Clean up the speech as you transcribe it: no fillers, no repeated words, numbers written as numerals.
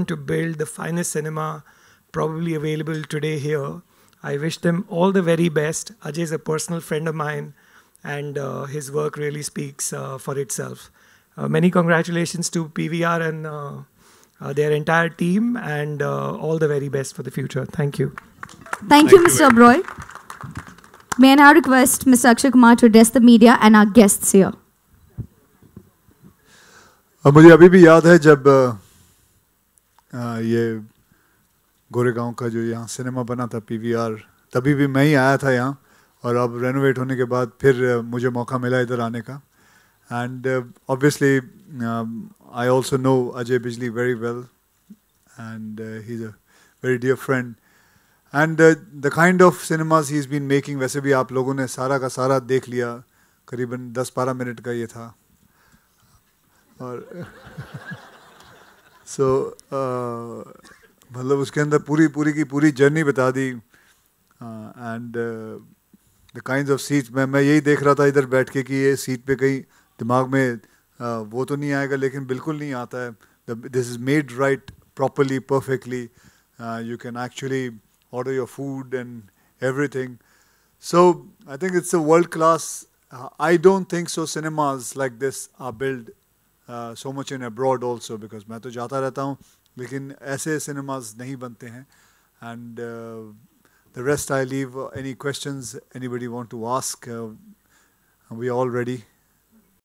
to build the finest cinema probably available today here. I wish them all the very best. Ajay is a personal friend of mine, and his work really speaks for itself. Many congratulations to PVR and their entire team, and all the very best for the future. Thank you. Thank you, Mr. Oberoi. May I now request Mr. Akshay Kumar to address the media and our guests here. मुझे अभी भी याद है जब ये गोरेगांव का जो यहाँ सिनेमा बना था PVR, तभी भी मैं ही आया था यहाँ, और अब रेनोवेट होने के बाद फिर मुझे मौका मिला इधर आने का. And obviously I also know Ajay Bijli very well, and he's a very dear friend. And the kind of cinemas he's been making, वैसे भी आप लोगों ने सारा का सारा देख लिया, करीबन 10-12 मिनट का ये था. और so मतलब उसके अंदर पूरी की पूरी जर्नी बता दी. And the kinds of seats, मैं यही देख रहा था इधर बैठ के कि ये सीट पे कहीं दिमाग में वो तो नहीं आएगा, लेकिन बिल्कुल नहीं आता है. This is made right, properly, perfectly. You can actually order your food and everything. So I think it's a world class. I don't think so cinemas like this are built so much in abroad also, because मैं तो जाता रहता हूँ, लेकिन ऐसे cinemas नहीं बनते हैं. And the rest I leave. Any questions anybody want to ask? We are all ready.